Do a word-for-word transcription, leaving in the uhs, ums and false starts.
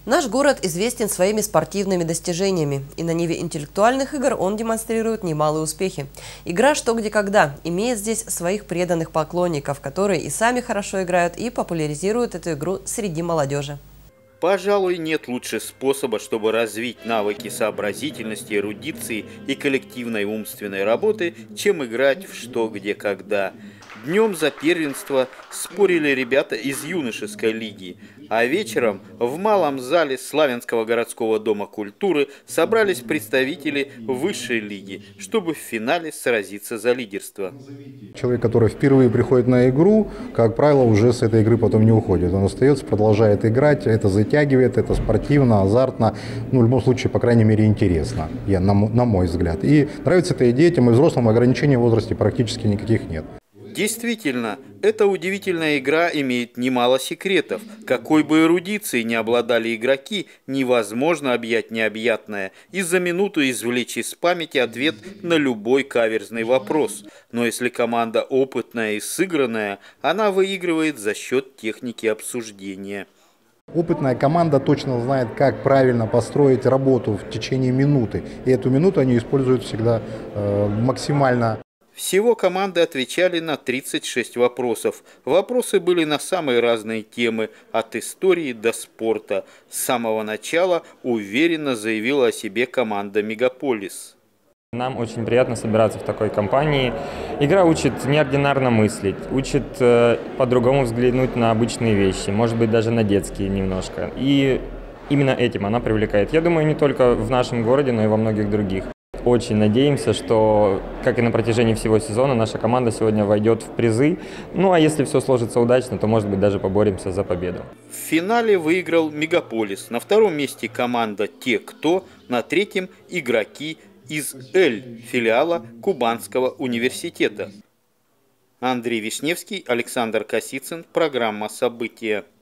Наш город известен своими спортивными достижениями, и на ниве интеллектуальных игр он демонстрирует немалые успехи. Игра «Что, где, когда» имеет здесь своих преданных поклонников, которые и сами хорошо играют, и популяризируют эту игру среди молодежи. Пожалуй, нет лучше способа, чтобы развить навыки сообразительности, эрудиции и коллективной умственной работы, чем играть в «Что, где, когда». Днем за первенство спорили ребята из юношеской лиги, а вечером в малом зале Славянского городского дома культуры собрались представители высшей лиги, чтобы в финале сразиться за лидерство. Человек, который впервые приходит на игру, как правило, уже с этой игры потом не уходит. Он остается, продолжает играть, это затягивает, это спортивно, азартно, ну, в любом случае, по крайней мере, интересно, я, на, на мой взгляд. И нравится это и детям, и взрослым, ограничений в возрасте практически никаких нет. Действительно, эта удивительная игра имеет немало секретов. Какой бы эрудицией ни обладали игроки, невозможно объять необъятное и за минуту извлечь из памяти ответ на любой каверзный вопрос. Но если команда опытная и сыгранная, она выигрывает за счет техники обсуждения. Опытная команда точно знает, как правильно построить работу в течение минуты. И эту минуту они используют всегда э, максимально. Всего команды отвечали на тридцать шесть вопросов. Вопросы были на самые разные темы, от истории до спорта. С самого начала уверенно заявила о себе команда «Мегаполис». Нам очень приятно собираться в такой компании. Игра учит неординарно мыслить, учит э, по-другому взглянуть на обычные вещи, может быть, даже на детские немножко. И именно этим она привлекает. Я думаю, не только в нашем городе, но и во многих других. Очень надеемся, что, как и на протяжении всего сезона, наша команда сегодня войдет в призы. Ну а если все сложится удачно, то, может быть, даже поборемся за победу. В финале выиграл «Мегаполис». На втором месте команда «Те, кто», на третьем – игроки из «Эль» филиала Кубанского университета. Андрей Вишневский, Александр Косицын. Программа «События».